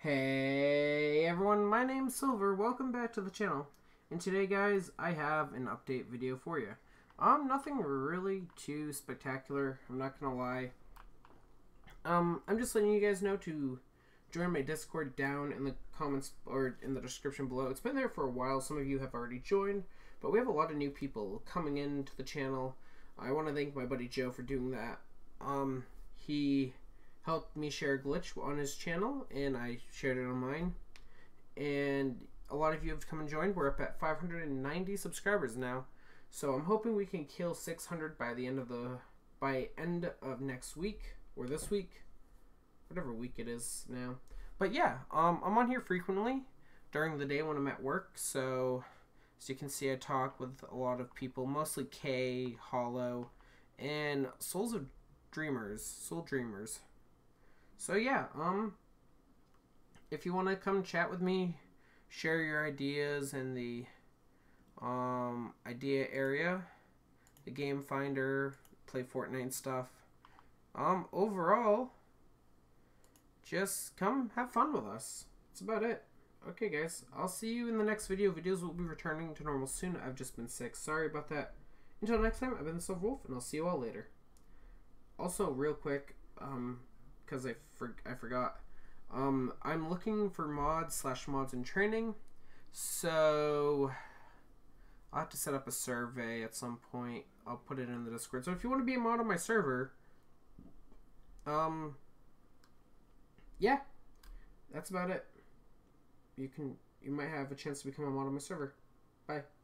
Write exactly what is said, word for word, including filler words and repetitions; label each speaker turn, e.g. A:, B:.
A: Hey everyone, my name's Silver. Welcome back to the channel. And today, guys, I have an update video for you. Um, nothing really too spectacular, I'm not gonna lie. Um, I'm just letting you guys know to join my Discord down in the comments or in the description below. It's been there for a while, some of you have already joined, but we have a lot of new people coming into the channel. I want to thank my buddy Joe for doing that. Um, he helped me share a glitch on his channel, and I shared it on mine. And a lot of you have come and joined. We're up at five hundred ninety subscribers now, so I'm hoping we can kill six hundred by the end of the by end of next week or this week, whatever week it is now. But yeah, um, I'm on here frequently during the day when I'm at work. So as you can see, I talk with a lot of people, mostly Kay, Hollow, and Souls of Dreamers, Soul Dreamers. So yeah, um, if you want to come chat with me, share your ideas in the um, idea area, the game finder, play Fortnite stuff. Um, overall, just come have fun with us. That's about it. Okay, guys, I'll see you in the next video. Videos will be returning to normal soon. I've just been sick. Sorry about that. Until next time, I've been the Silver Wolf, and I'll see you all later. Also, real quick, um, because I, for I forgot, um, I'm looking for mods slash mods in training, so I'll have to set up a survey at some point. I'll put it in the Discord. So if you want to be a mod on my server, um, yeah, that's about it. You can, you might have a chance to become a mod on my server. Bye.